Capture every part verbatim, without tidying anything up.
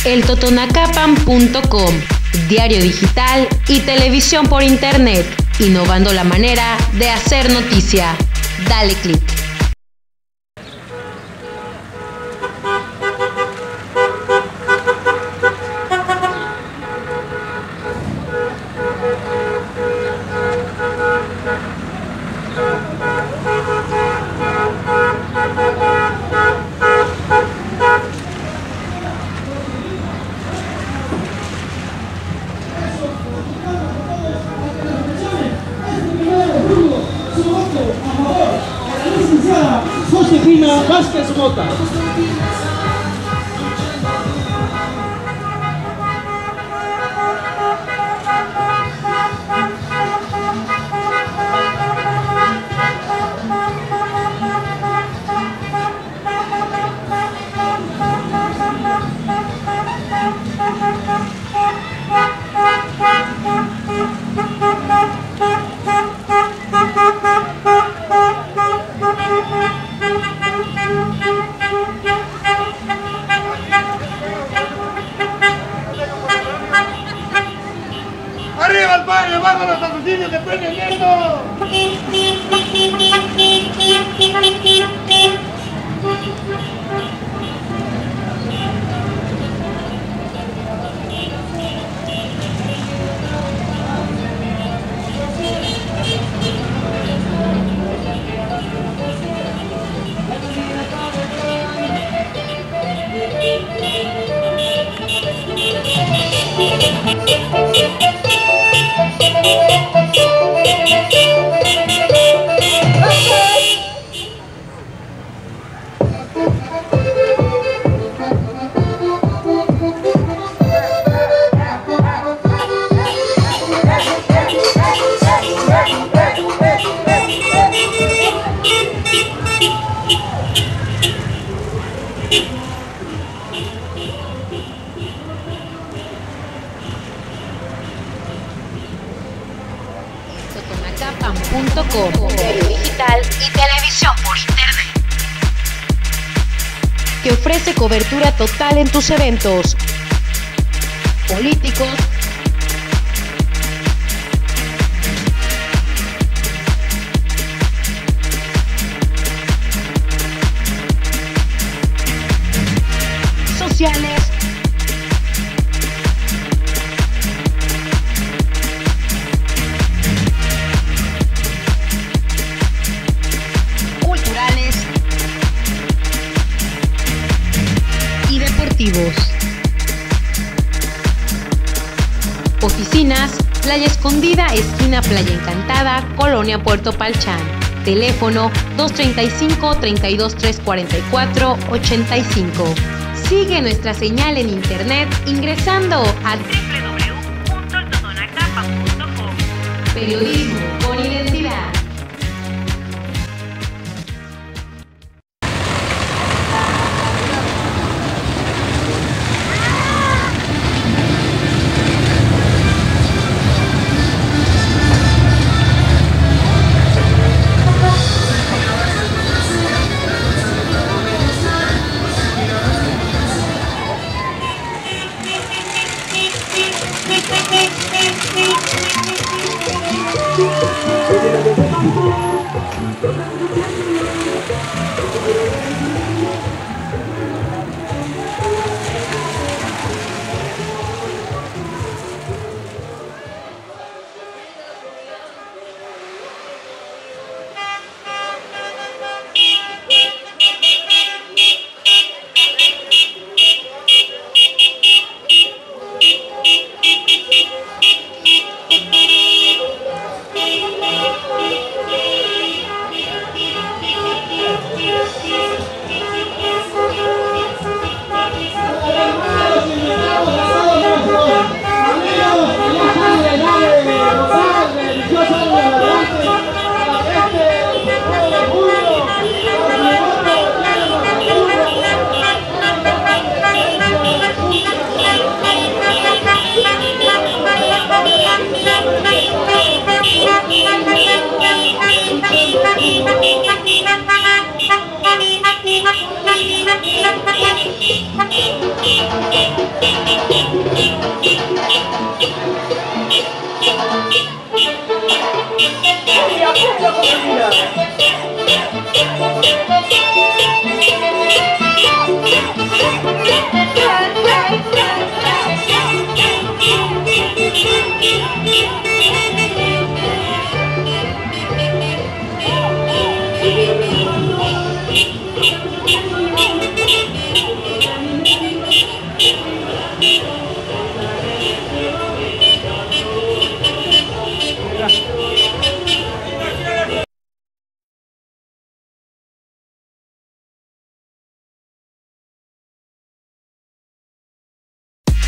el totonacapan punto com, diario digital y televisión por internet, innovando la manera de hacer noticia. Dale clic. Josefina Vázquez Mota. ¡Arriba el padre! ¡Vamos los asesinos de Peña Nieto! totonacapan punto com, diario digital y televisión por internet, que ofrece cobertura total en tus eventos políticos, sociales, culturales y deportivos. Oficinas: Playa Escondida, esquina Playa Encantada, Colonia Puerto Palchán. Teléfono dos treinta y cinco, treinta y dos, trescientos cuarenta y cuatro, ochenta y cinco. Sigue nuestra señal en internet ingresando a doble u doble u doble u punto el totonacapan punto com. Periodismo con identidad.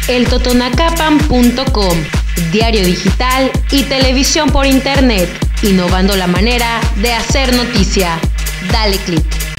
el totonacapan punto com, diario digital y televisión por internet, innovando la manera de hacer noticia. Dale click.